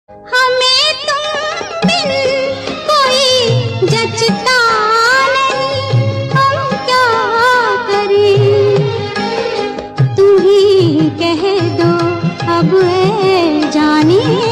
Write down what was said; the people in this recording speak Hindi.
हमें तुम बिन कोई जचता नहीं, हम क्या करें, तुम ही कह दो अब ए जाने।